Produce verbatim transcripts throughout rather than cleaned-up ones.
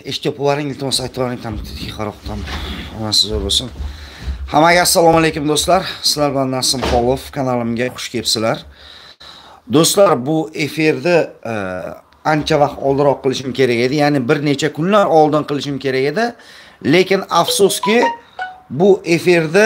eshitib qo'yaring, iltimos aytib qo'yaring, tam qaroqdan onasi zo'r bo'lsin. Hammaga assalomu alaykum do'stlar. Sizlar bilan Nasim Xolov kanalimga xush kelibsizlar. Do'stlar, bu efirni ancha vaqt oldinroq qilishim kerak edi, ya'ni bir necha kunlar oldin qilishim kerak edi. Lekin afsuski bu efirni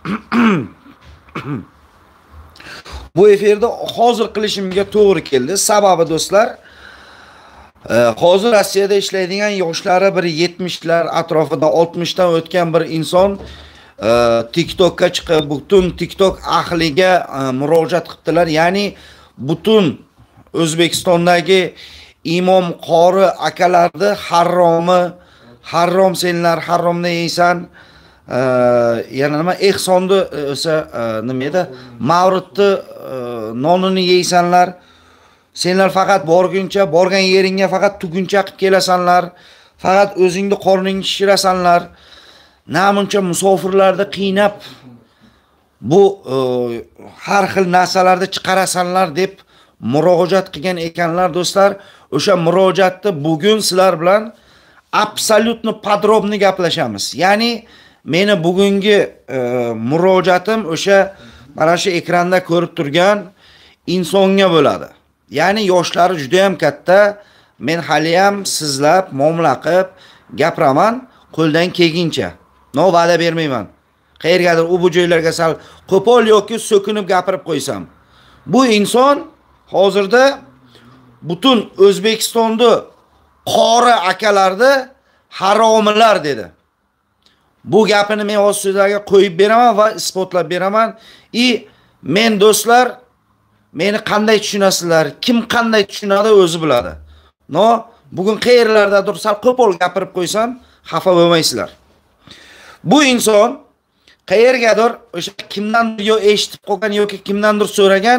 bu efirni hozir qilishimga to'g'ri keldi. Sababi do'stlar, hozir Rossiyada ishlaydigan yoshlari bir yetmishlar atrofida, oltmishdan o'tgan bir inson TikTokka chiqib, butun TikTok ahliga murojaat qildilar. Ya'ni butun O'zbekistondagi imom qori akalarni haromi, harom senlar, haromni yeysan, yana nima ehsonni o'sa nima edi? Mavridni nonini yeysanlar. Senlar faqat borguncha, borgan yeringga faqat tuguncha qilib kelasanlar, faqat o'zingni qorningni shirasanlar. Namuncha musofirlarni qiynab bu har xil narsalarni chiqarasanlar deb murojaat qilgan ekanlar do'stlar. O'sha murojaatni bugun sizlar bilan absolutno podrobni gaplashamiz. Ya'ni meni bugungi murojaatim o'sha mana shu ekranda ko'rib turgan insonga bo'ladi. Ya'ni yoshlari juda ham katta. Men hali ham sizlab, muomala qilib gapiraman, qo'ldan kelguncha. No va'da bermayman. Qayergadir u bu joylarga sal qo'pol yoki so'kinib gapirib qo'ysam. Bu inson hozirda butun O'zbekistonda qori akalarni haromilar dedi. Bu gapini men o'z so'zlarga qo'yib beraman va isbotlab beraman. I men do'stlar, meni qanday tushunasizlar, kim qanday tushunadi o'zi biladi. No, bugun qayerlardadir sal qo'pol gapirib qo'ysam, xafa bo'lmaysizlar. Bu inson qayergadir o'sha kimdandir yo eshitib qolgan yoki kimdandir so'ragan,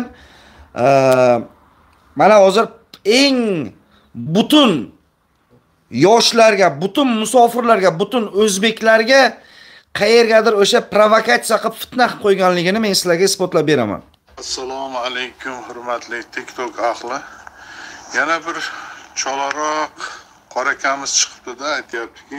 mana hozir eng butun yoshlarga, butun musofirlarga, butun o'zbeklarga qayergadir o'sha provokatsiya qilib fitna qilib qo'yganligini men sizlarga isbotlab beraman. Assalomu alaykum hurmatli TikTok ahli. Yana bir cholaroq qorakamiz chiqibdi-da, aytayaptiki.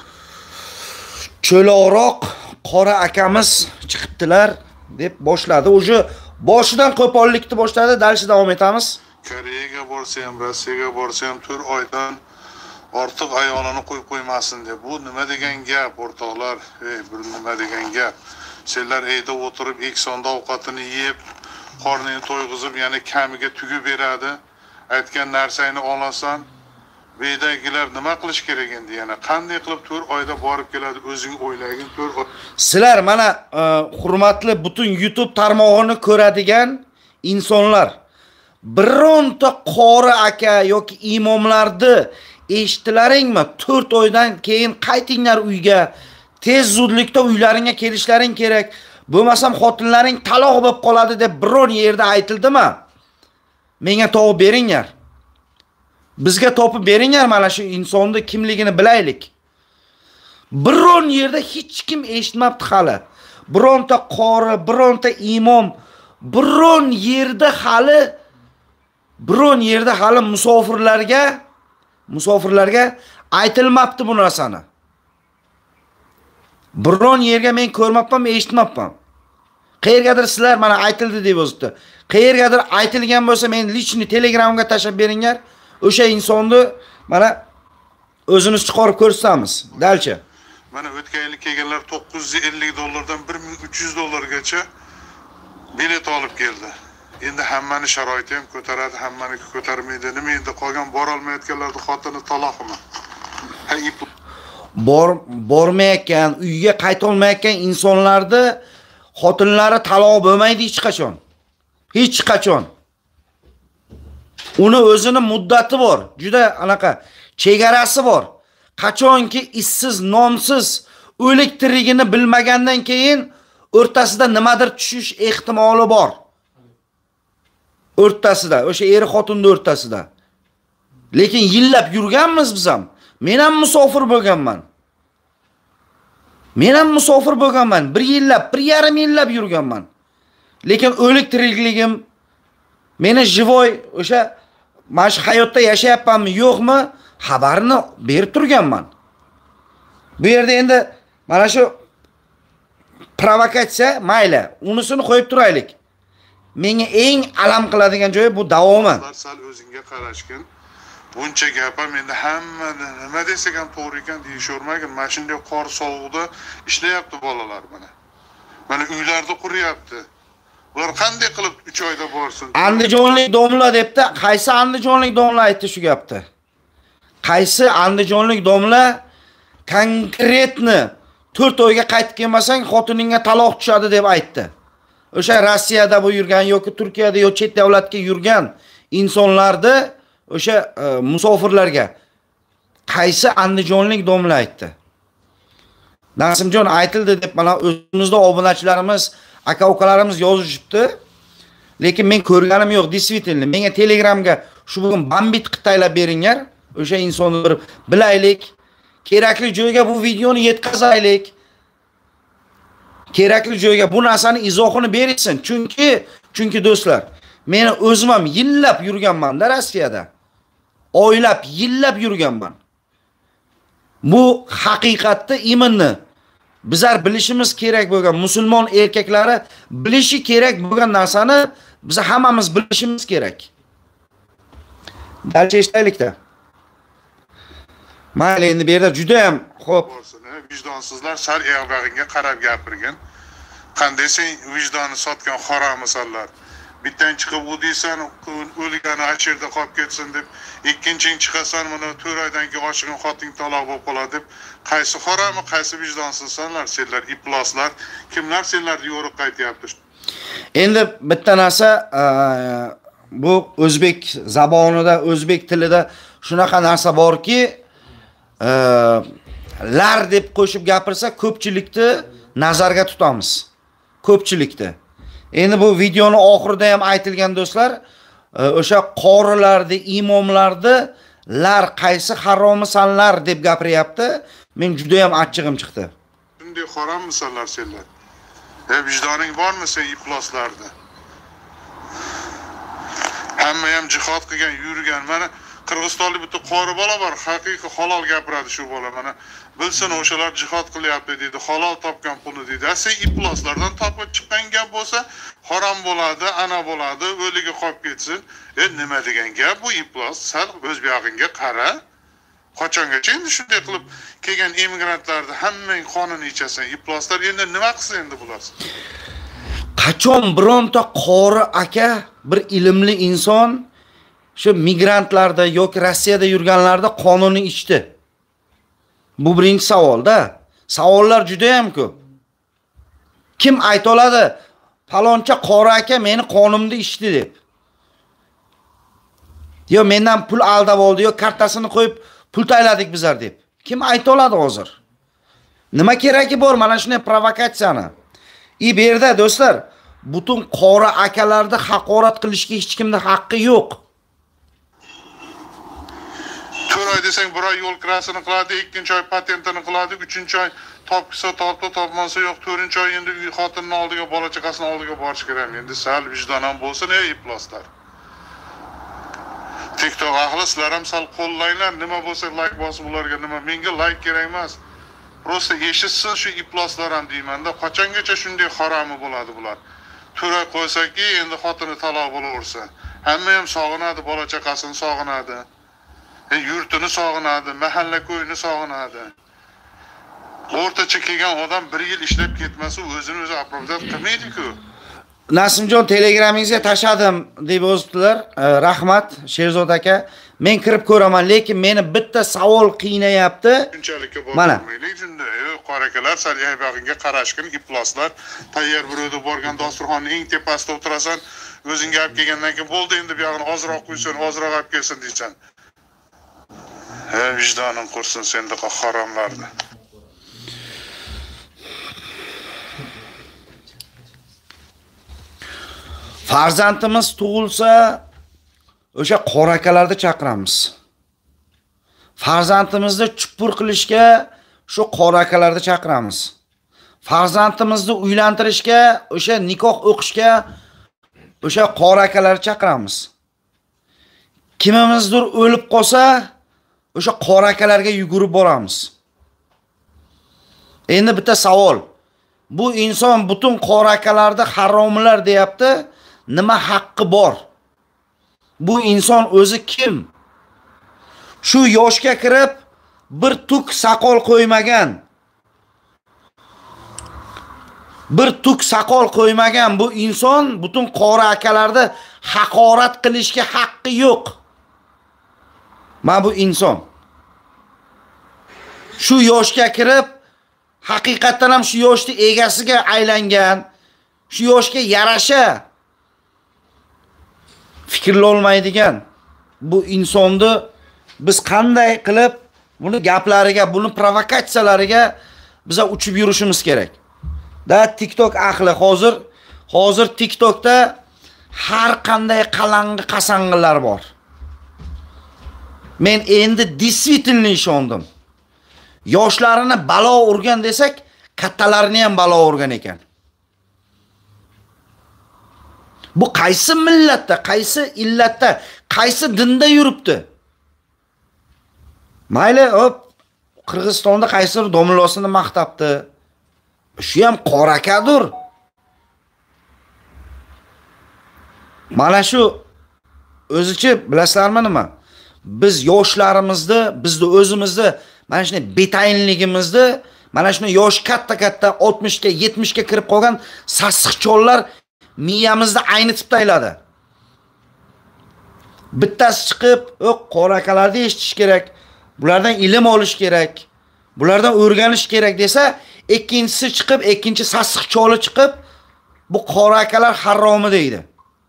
Cho'loqroq qora akamiz chiqibdilar deb boshladi. O'sha boshidan qo'pollikni boshladi, dalshi davom etamiz. Koreyaga borsa ham, Rossiyaga borsa ham to'rt oydan ortiq ayolini qo'yib qo'ymasin deb. Bu nima degan gap, o'rtoqlar? Ey, bu nima degan gap? Senlar uyda o'tirib, eksonda ovqatini yeb, qornini to'yg'izib, ya'ni kamiga tugib beradi. Aytgan narsangni olasan, Beydagilar nima qilish kerak endi, yana qanday qilib to'rt oyda borib keladi, o'zing o'ylagin to'rt oy. Sizlar mana hurmatli butun YouTube tarmog'ini ko'radigan insonlar, bironta qori aka yoki imomlarni eshitdilaringmi? to'rt oydan keyin qaytinglar uyga, tez zudlikda uylaringga kelishlaring kerak. Bo'lmasam xotinlaring taloq bo'lib qoladi deb biron yerda aytildimi? Menga topib beringlar. Bizga topib beringlar, mana shu insonni kimligini bilaylik. Biron yerda hech kim eshitmabdi hali. Bironta qori, bironta imom, biron yerda hali biron yerda hali musofirlarga musofirlarga aytilmabdi bu narsani. Biron yerga men ko'rmabman, eshitmabman. Qayergadir sizlar mana aytildi deb yozibdi. Qayergadir aytilgan bo'lsa, men lichni Telegramga tashab beringlar. O'sha insonni mana o'zimiz chiqarib ko'rsatamiz. Dalchi. Mana o'tgan yil kelganlar to'qqiz yuz ellik dollardan bir ming uch yuz dollargacha bilet olib keldi. Endi hammani sharoiti ham ko'taradi, hammani ko'tarmaydi. Nima endi qolgan bora olmayotganlarning xotini taloqmi? Bor bormayotgan, uyga qayta olmayotgan insonlarda xotinlari taloq bo'lmaydi hech qachon. Hech qachon. Uni o'zini muddati bor, juda anaqa chegarasi bor. Qachonki issiz, nomsiz, o'lik tirigini bilmagandan keyin o'rtasida nimadir tushish ehtimoli bor. O'rtasida, o'sha eri xotinning o'rtasida. Lekin yillab yurganmiz biz ham. Men ham musofir bo'lganman. Men ham musofir bo'lganman. bir yillab, bir yarim yillab yurganman. Lekin o'lik tirikligim meni jivoy o'sha mana shu hayotda yashayapmanmi, yo'qmi? xabarini berib turganman. Bu yerda endi mana shu provokatsiya mayli, unisini qo'yib turaylik. Menga eng alam qiladigan joyi bu davomi. Sal o'zingga qarashgin. Buncha gap ham endi hamma nima desak ham to'g'ri ekan deyishavermagin. Mana shunday qor sovuqda ishlayapti bolalar mana. Mana uylarda quryapti. Ular qanday qilib uch oyda borsin? Andijonlik domla debdi. Qaysi andijonlik domla aytdi shu gapni? Qaysi andijonlik domla konkretni to'rt oyga qaytib kelmasang xotiningga taloq tushadi deb aytdi. O'sha Rossiyada bu yurgan yoki Turkiyada yoki chet davlatga yurgan insonlarni o'sha e, musofirlarga qaysi andijonlik domla aytdi? Nasimjon aytildi deb mana o'zimizda obunachilarimiz, aka-ukalarimiz yozishibdi. Lekin men ko'rganim yo'q, действительно. Menga Telegramga shu bugun bambit qitaylab beringlar. O'sha insonni bir bilaylik. Kerakli joyga bu videoni yetkazaylik. Kerakli joyga bu narsani izohini berilsin. Chunki, chunki do'stlar, men o'zim ham yillab yurganman-da Rossiyada. Oylab, yillab yurganman. Bu haqiqatda iminni bizlar bilishimiz kerak bo'lgan, musulmon erkaklari bilishi kerak bo'lgan narsani biz hammamiz bilishimiz kerak. Dalcha eshitaylik-da. Mayli, endi bu yerda juda ham xo'p. Vijdonsizlar sal oyog'ingga qarab gapirgan. Qanday sen vijdonni sotgan xoramisanlar. Bittan chiqib u deysan, o'ligani achirda qolib ketsin deb, ikkinching chiqasan, mana to'rt oydan keyin oshiqin xotin taloq bo'lib qoladi deb, qaysi xorami, qaysi vijdonsizsanlar, senlar iploslar, kimlar senlarni yo'riq qaytyapti? Endi bitta narsa, bu o'zbek zabonida, o'zbek tilida shunaqa narsa borki, lar deb qo'shib gapirsa ko'pchilikni nazarga tutamiz. Ko'pchilikni. Endi bu videoni oxirida ham aytilgan do'stlar, o'sha qorilarni, imomlarni lar qaysi haromisanlar deb gapiryapti. Men juda ham achchig'im chiqdi. Bunday haromisanlar senlar. E vijdoning bormi sen ifloslarda? Hamma ham jihad qilgan, yurgan. Mana Qirg'izistonlik bitta qori bola bor, haqiqiy halol gapiradi shu bola. Mana bilsin o'shalar jihad qilyapti dedi, halol topgan pulni dedi. Sen iploslardan topib chiqqan gap bo'lsa, harom bo'ladi, ana bo'ladi, o'liga qolib ketsin. E nima degan gap bu iplos? Sal o'z buyog'ingga qara. Qachongacha endi shunday qilib kelgan emigrantlarni hammang qonini ichasan, iploslar endi nima qilsa endi bular? Qachon bironta qori aka, bir ilmli inson shu migrantlarda yoki Rossiyada yurganlarda qonuni ichdi? Bu birinchi savolda. Savollar juda ham ko'p. Kim ayta oladi? Faloncha qori aka meni qonimda ichdi deb. Yo mendan pul aldab oldi, yo kartasini qo'yib pul tayladik bizlar deb. Kim ayta oladi hozir? Nima keragi bor mana shunday provokatsiyani? I bu yerda do'stlar, butun qori akalarni haqorat qilishga hech kimning haqqi yo'q. to'rt oy desang, bir oy yo'l kirasini qiladi, ikkinchi oy patentini qiladi, uchinchi oy topsa topdi, topmasa yo'q, to'rtinchi oy endi uy xotinning oldiga, bola chaqasining oldiga borish kerak. Endi sal vijdon ham bo'lsin, ey iploslar. TikTok ahli sizlar ham sal qo'llanglar, nima bo'lsa like bosib ularga nima, menga like kerak emas. Prosta eshitsin shu iploslar ham deyman-da, qachongacha shunday haromi bo'ladi bular. to'rt oy qo'ysaki, endi xotini taloq bo'laversa, hamma ham sog'inadi, bola chaqasini sog'inadi. E, yurtini sog'inadi, mahalla ko'yini sog'inadi. O'rtacha kelgan odam bir yil ishlab ketmasa, o'zini o'zi aprobat qilmaydi-ku. Nasimjon Telegramingizga tashladim deb yozibdilar. Rahmat Sherzod aka. Men kirib ko'raman, lekin meni bitta savol qiynayapti. Shunchalikka bormaylik shunda. Qor akalar, sal yabog'ingga qarashgin, iploslar. Tayyor birovda borgan dasturxonning eng tepasida o'tirasan, o'zingga olib kelgandan keyin bo'ldi, endi bu yog'ini ozroq qo'ysin, ozroq olib kelsin deysan. He, vicdanın kursun sende haramlardı. Farzandimiz tug'ilsa, o'sha qor akalarni chaqiramiz. Farzandimizni chupur qilishga shu qor akalarni chaqiramiz. Farzandimizni uylantirishga, o'sha nikoh o'qishga o'sha qor akalarni chaqiramiz. Kimimizdir o'lib qolsa, o'sha qora akalarga yugurib boramiz. Endi bitta savol. Bu inson butun qora akalarni haromlar deyapti. Nima haqqi bor? Bu inson o'zi kim? Shu yoshga kirib bir tuk saqol qo'ymagan. Bir tuk saqol qo'ymagan bu inson butun qora akalarni haqorat qilishga haqqi yo'q. Mana bu inson. Shu yoshga kirib haqiqatan ham shu yoshni egasiga aylangan, shu yoshga yarasha fikrlolmaydigan bu insonni biz qanday qilib buni gaplariga, buni provokatsiyalariga biza uchib yurishimiz kerak. Da TikTok ahli hozir hozir TikTokda har qanday qalang'i qasang'ilar bor. Men endi действительно ishondim. Yoshlarini balo urgan desak, kattalarini ham balo urgan ekan. Bu qaysi millatda, qaysi illatda, qaysi dinda yuribdi? Mayli, hop, Qirg'izistonda qaysi domlasini maqtabdi. Shu ham qora akadir. Mana shu o'zichi bilasizlarmi nima? Biz yoshlarimizni, bizni o'zimizni mana shunday betayinligimizni, mana shunday yosh katta-katta oltmishga, yetmishga kirib qolgan sassiqchollar miyamizda aynitib tayladi. Bittasi chiqib, "O, qora akalarni eshitish kerak, bulardan ilm olish kerak, bulardan o'rganish kerak" desa, ikkinchisi chiqib, ikkinchi sassiqcholi chiqib, "Bu qora akalar haromi" deydi.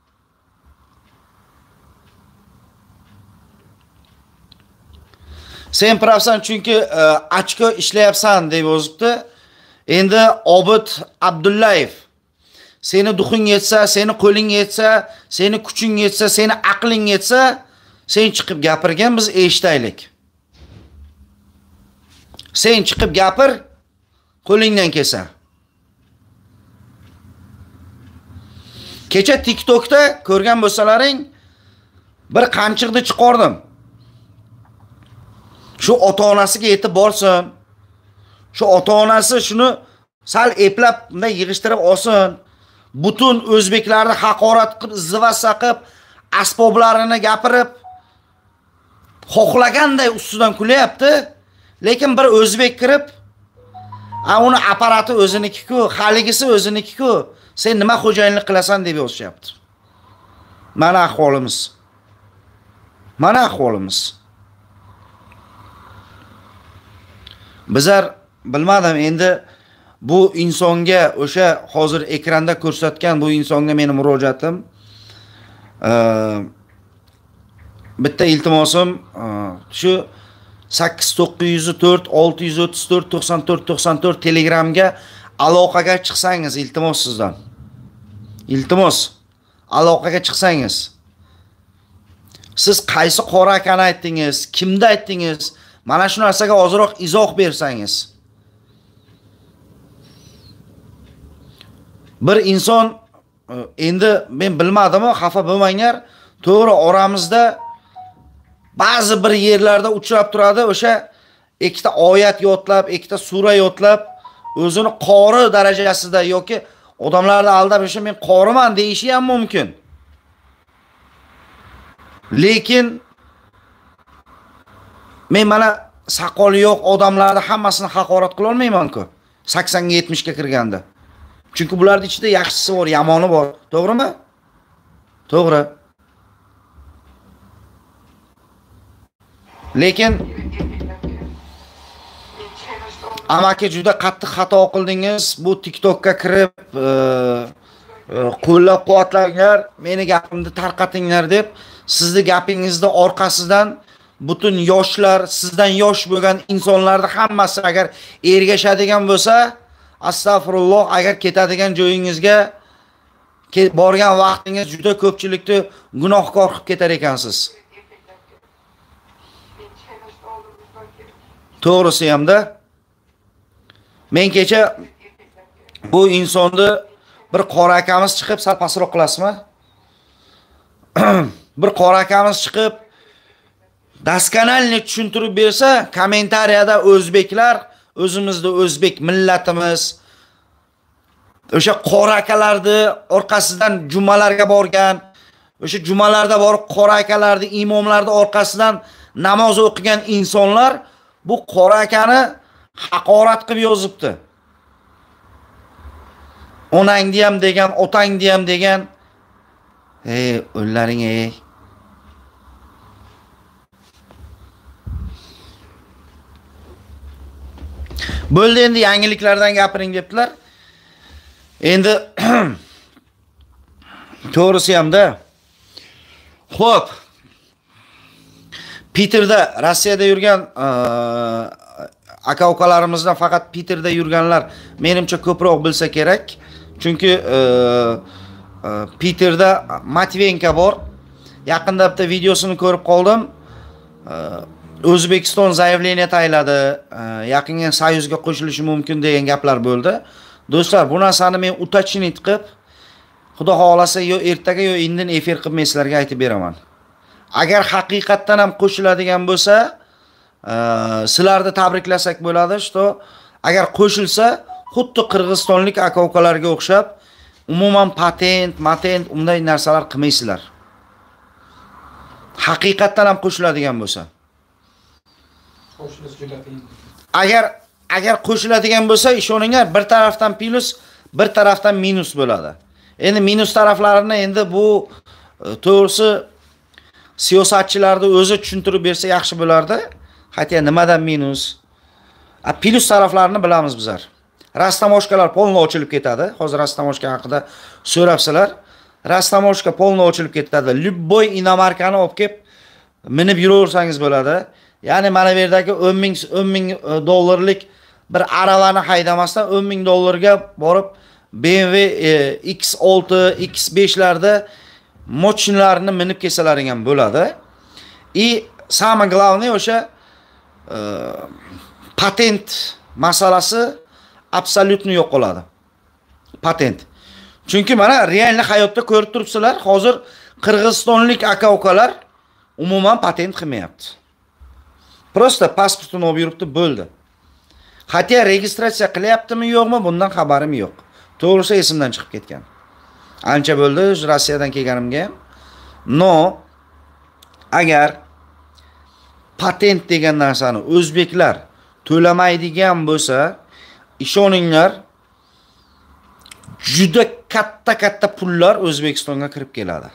Sen pravsan chunki ochko ishlayapsan deb yozibdi. Endi Obid Abdullayev seni duxing yetsa, seni qo'ling yetsa, seni kuching yetsa, seni aqling yetsa, sen chiqib gapirgan, biz eshitaylik. Sen chiqib gapir, qo'lingdan kelsa. Kecha TikTokda ko'rgan bo'lsalaring, bir qamchiqni chiqardim. Shu ota-onasiga yetib borsin. Shu ota-onasi shuni sal eplab, bunday yig'ishtirib olsin. Butun o'zbeklarni haqorat qilib, izdiva saqib, asboblarini gapirib, xohlaganday ustidan kulyapti. Lekin bir o'zbek kirib, "A, uni apparati o'ziniki-ku, haligisi o'ziniki-ku. Sen nima xo'jayinlik qilasan?" deb yozishyapti. Mana ahvolimiz. Mana ahvolimiz. Bizlar bilmadim, endi bu insonga, o'sha hozir ekranda ko'rsatgan bu insonga meni murojaatim, bitta iltimosim, shu sakkiz to'qqiz yuz to'rt olti yuz o'ttiz to'rt to'qson to'rt to'qson to'rt Telegramga aloqaga chiqsangiz, iltimos sizdan. Iltimos, aloqaga chiqsangiz. Siz qaysi qora akani aytdingiz, kimda aytdingiz? Mana shu narsaga ozroq izoh bersangiz. Bir inson, endi men bilmadim, xafa bo'lmanglar, to'g'ri oramizda ba'zi bir yerlarda uchrab turadi, o'sha ikkita oyat yodlab, ikkita sura yodlab, o'zini qori darajasida yoki odamlarni aldab, o'sha men qoriman deyishi ham mumkin. Lekin men mana saqoli yo'q odamlarni hammasini haqorat qila olmayman-ku. saksonga yetmishga kirganda. Chunki bularning ichida yaxshisi bor, yomoni bor. To'g'rimi? To'g'ri. Lekin amaki juda qattiq xato qildingiz. Bu TikTokka kirib, qo'llab-quvvatlanglar, meni gapimni tarqatinglar deb, sizni gapingizni orqasidan butun yoshlar, sizdan yosh bo'lgan insonlarning hammasi agar ergashadigan bo'lsa, astagfirulloh, agar ketadigan joyingizga borgan vaqtingiz juda ko'pchilikni gunohkor qilib ketar ekansiz. To'g'risi hamda men kecha bu insonni bir qora akamiz chiqib, sal pastroq qilasizmi? Bir qora akamiz chiqib daskanalni tushuntirib bersa, kommentariyada o'zbeklar, o'zimizda o'zbek millatimiz o'sha qora akalarni orqasidan jumalarga borgan, o'sha jumalarda borib qora akalarni, imomlarning orqasidan namoz o'qigan insonlar bu qora akani haqorat qilib yozibdi. Onangni ham degan, otangni ham degan. Ey, o'llaring ey. Bo'ldi, endi yangiliklardan gapiring debdilar. Endi to'g'risi hamda. Xo'p. Peterda, Rossiyada yurgan aka-ukalarimizdan faqat Peterda yurganlar menimcha ko'proq bilsa kerak. Chunki Peterda Matvenka bor. Yaqinda bitta videosini ko'rib qoldim. O'zbekiston zaявление tayladi, yaqinga Soyuzga qo'shilishi mumkin degan gaplar bo'ldi. Do'stlar, bu narsani men utachinit qilib, Xudo xolasa yo ertaga yo indin efir qilib men sizlarga aytib beraman. Agar haqiqatdan ham qo'shiladigan bo'lsa, sizlarni tabriklasak bo'ladi, что agar qo'shilsa, xuddi qirg'izistonlik aka-ukalarga o'xshab, umuman patent, matent unday narsalar qilmaysizlar. Haqiqatdan ham qo'shiladigan bo'lsa. Qo'shilish juda qiyin. Agar agar qo'shiladigan bo'lsa, ishoninglar, bir tarafdan plus, bir tarafdan minus bo'ladi. Endi minus taraflarini endi bu to'g'risi siyosatchilarni o'zi tushuntirib bersa yaxshi bo'lardi. Hatto nimadan minus? A plus taraflarini bilamiz bizlar. Rastamoshkalar polno ochilib ketadi. Hozir rastamoshka haqida so'rabsizlar. Rastamoshka polno ochilib ketadi. Любой inomarkani olib kelib minib yuraversangiz bo'ladi. Ya'ni mana bu yerdagi o'n ming dollarlik bir aravani haydamasdan o'n ming dollarga borib B M W X olti, X besh larda mochinalarni minib kesalaring ham bo'ladi. И самое главное o'sha patent masalasi absolutni yo'q qoladi. Patent. Chunki mana real hayotda ko'rib turibsizlar, hozir qirg'izistonlik aka-ukalar umuman patent qilmayapti. Просто pasportini olib yuribdi, bo'ldi. Hatto registratsiya qilyaptimi, yo'qmi, bundan xabarim yo'q. To'g'risi esimdan chiqib ketgan. Ancha bo'ldi Rossiyadan kelganimga ham. No, agar patent degan narsani o'zbeklar to'lamaydigan bo'lsa, ishoninglar, juda katta-katta pullar O'zbekistonga kirib keladi.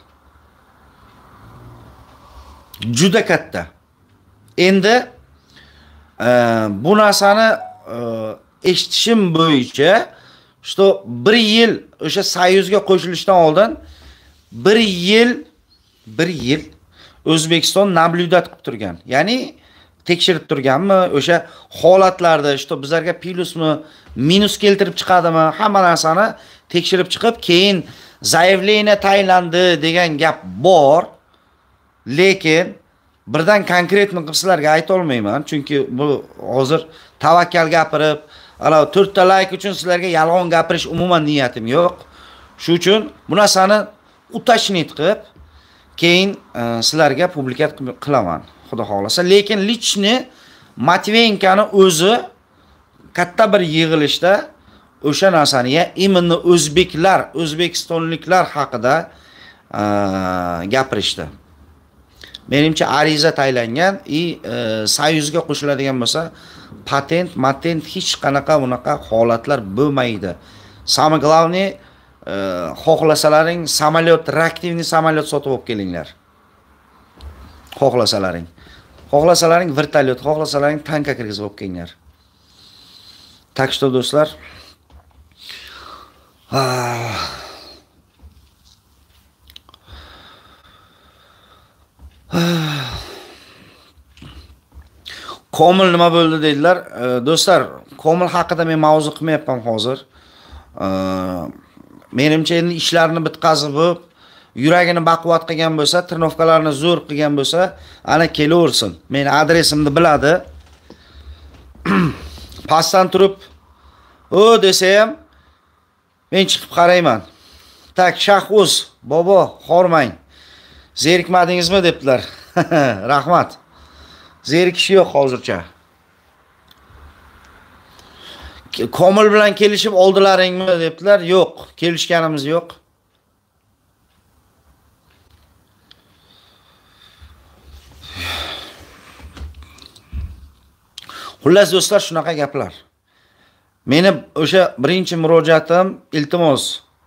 Juda katta. Endi bu narsani eshitishim bo'yicha, что bir yil o'sha Soyuzga qo'shilishdan oldin bir yil bir yil O'zbekiston naблюдать qilib turgan. Ya'ni tekshirib turganmi, o'sha holatlarda, что bizlarga plusmi, minus keltirib chiqadimi, hamma narsani tekshirib chiqib, keyin zaявление taylandi degan gap bor. Lekin birdan konkretni qilib sizlarga ayta olmayman, chunki bu hozir tavakkal gapirib, ana to'rt ta like uchun sizlarga yolg'on gapirish umuman niyatim yo'q. Shu uchun bu narsani utachnit qilib, keyin sizlarga publikat qilaman, Xudo xolasa. Lekin lichni Matvenkani o'zi katta bir yig'ilishda o'sha narsani, ya imенно o'zbeklar, o'zbekistonliklar haqida gapirishdi. Menimcha ariza taylangan и Soyuzga qo'shiladigan bo'lsa, patent, matent hech qanaqa unaqa holatlar bo'lmaydi. Самое главное, xohlasalaring samolyot, reaktivni samolyot sotib olib kelinglar. Xohlasalaring. Xohlasalaring vertolyot, xohlasalaring tankga kirgizib olib kelinglar. Так что, do'stlar, Komil nima bo'ldi dedilar. Do'stlar, Komil haqida men mavzu qilmayapman hozir. Menimcha endi ishlarini bitkazib, yuragini baquvvat qilgan bo'lsa, tirnovkalarni zo'r qilgan bo'lsa, ana kelaversin. Men adresimni biladi. Pastdan turib, "O" desa ham men chiqib qarayman. Tak, Shahuz, bobo, xormang. Zerikmadingizmi debdilar. Rahmat. Zerikish yo'q hozircha. Komil bilan kelishib oldilaringmi debdilar. Yo'q, kelishganimiz yo'q. Xullas do'stlar, shunaqa gaplar. Meni o'sha birinchi murojaatim, iltimos,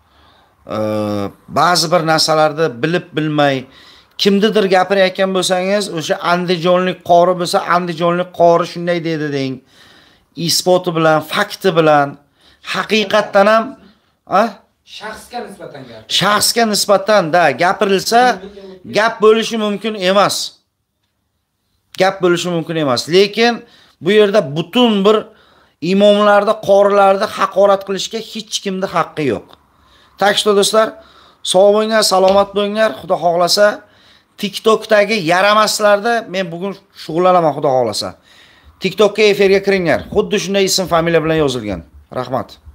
ba'zi bir narsalarni bilib bilmay kimnidir gapirayotgan bo'lsangiz, o'sha andijonlik qori bo'lsa, andijonlik qori shunday dedi deng. Isboti bilan, fakti bilan, haqiqatdan ham, a? Shaxsga nisbatan gap. Shaxsga nisbatan da gapirilsa, gap bo'lishi mumkin emas. Gap bo'lishi mumkin emas. Lekin bu yerda butun bir imomlarni, qorilarni haqorat qilishga hech kimning haqqi yo'q. Takshto do'stlar, sog' bo'linglar, salomat bo'linglar. Xudo xohlasa, TikTokdagi yaramaslarda men bugun shug'ullanaman, xudo xohlasa. TikTokka efirga kiringlar. Xuddi shunday ism, familiya bilan yozilgan. Rahmat.